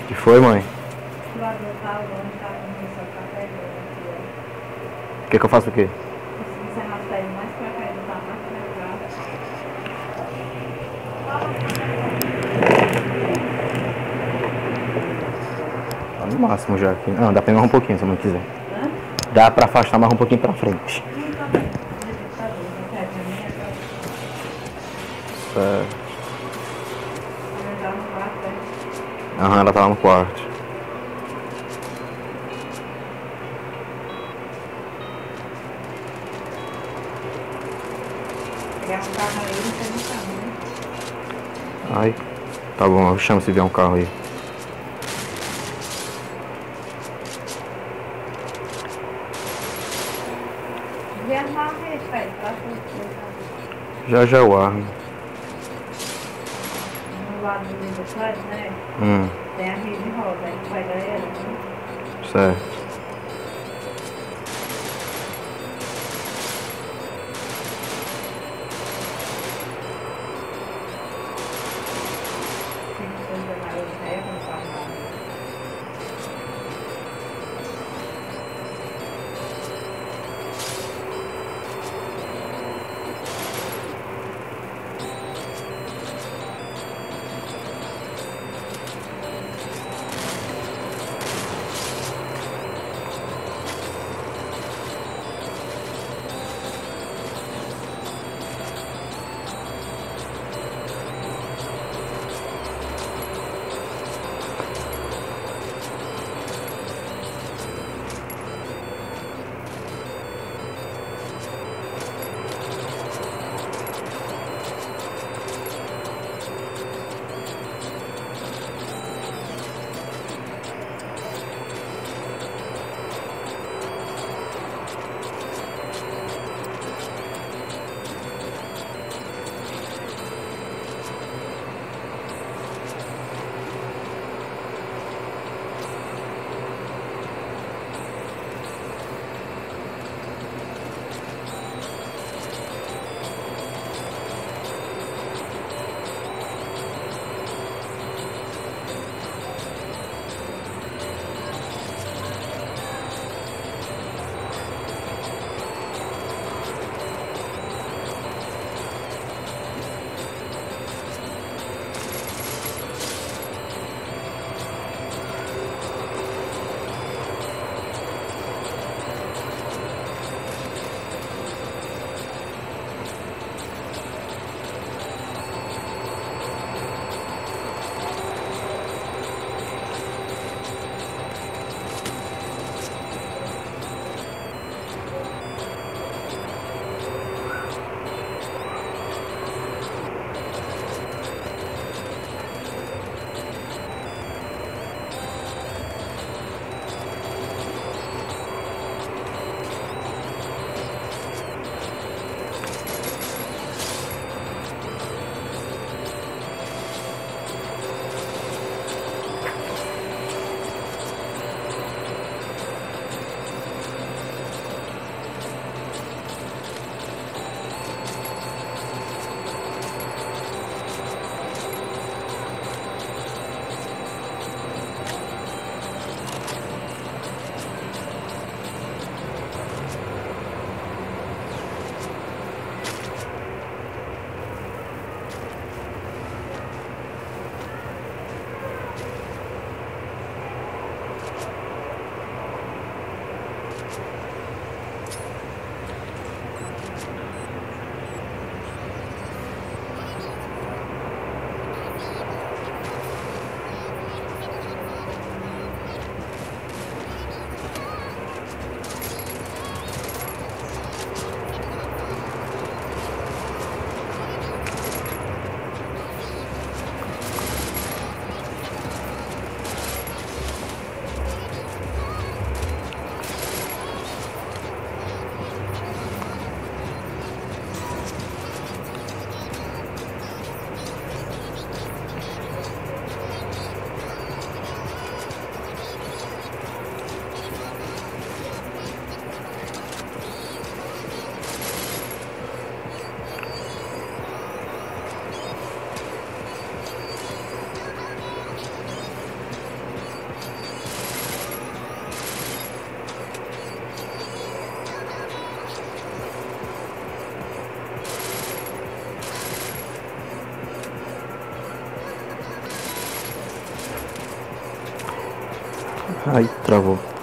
Que foi, mãe? O ladrão tá longe, tá começando a ficar pegando aqui, ó. Que eu faço o quê? Você arrasta ele mais pra cá, ele tá mais pra Tá no máximo já aqui. Não, dá pra ir mais um pouquinho se a mãe quiser. cá. Hã? Dá pra afastar mais um pouquinho pra frente. Não, tá bem. Tá bom, não quer pra mim, é pra Certo. entrar no quarto, né? Aham, ela tá lá no quarto. Pegar um carro aí, não tem um carro, né? Ai, tá bom, eu chamo se vier um carro aí. Devia armar uma rede, pai, pra tudo. Já já eu armo. No lado do Fred, né? Tem a rede rosa, aí tu vai dar ela, né? Certo. Tem que fazer mais o ferro, não tá armado. Ai, travou.